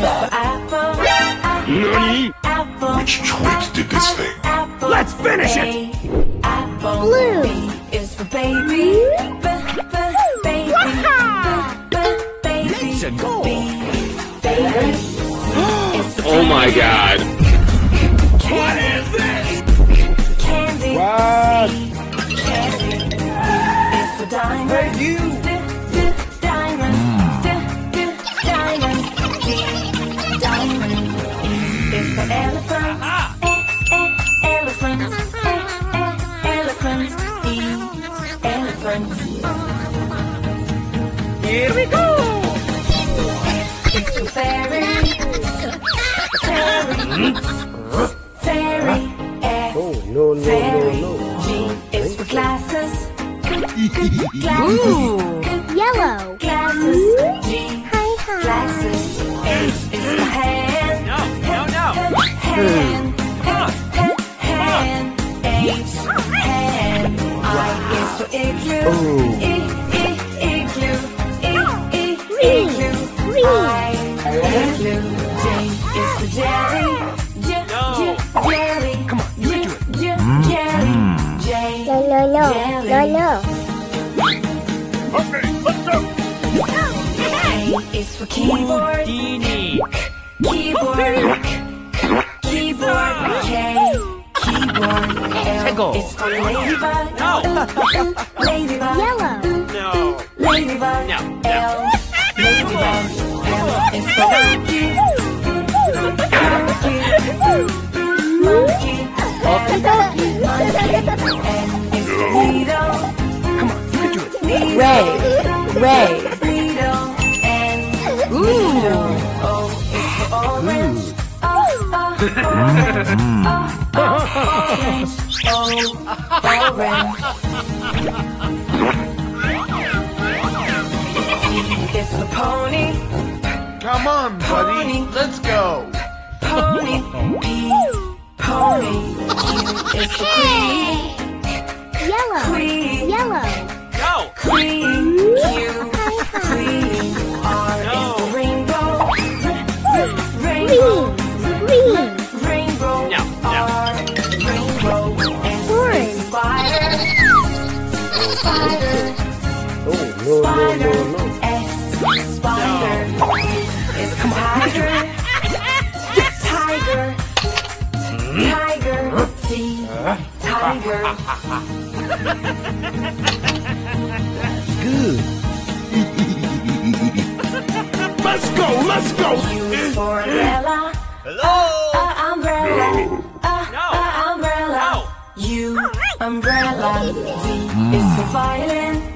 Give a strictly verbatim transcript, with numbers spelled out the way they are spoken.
Nani? Which twit did this thing? Let's finish it! Blue is for baby. Baby. Let's go! Oh my god. What is this? Candy. What? Candy. It's for diamond. Hey, you! Diamond. Diamond. Diamond. It's for elephant. Elephant. Elephant. Elephant. Here we go! It's for fairy. Fairy. Fairy. F. Oh, no, no, Fairy. no, no. G is for glasses. Ooh. Yellow Glasses. G. Hi hi Glasses. H is for hand. No, no, no! Hand. Hand. H. Hand. I is for igloo. Oh. I. I. Igloo. I. I. Green. Igloo. Green. I. Igloo. J is for jelly. J. No. J. Jelly. Come on, you J. do it. J. Jelly. J. No no no no no Okay, let's go! K is for keyboard. Dini! Keyboard. Keyboard. K. Keyboard. Tego. L is for ladybug. No! Ladybug. Yellow No! Ladybug. No, L. Ladybug. M is for monkey. Monkey. Monkey. Monkey. N is for needle. Come on, you can do it! Needle. Ray Ray Needle. N. Ooh Needle. O is for orange. O. O. Orange. O. O. Orange. P is for pony. Come on, buddy. Let's go. Pony. P. Pony. Q is for queen. Yellow Queen. Yellow No! Queen. Q. Queen. R No. is for rainbow. Rainbow. Green Rainbow. No, no. R. Rainbow. S is Orange. spider. Spider. Oh, no, no, no, no. S. Spider. Is for tiger. Tiger. Tiger. T. Tiger. Good. Let's go, let's go! U is for umbrella. Hello! Uh, umbrella. Uh, No. uh, umbrella. No. U. Umbrella. V is for violin.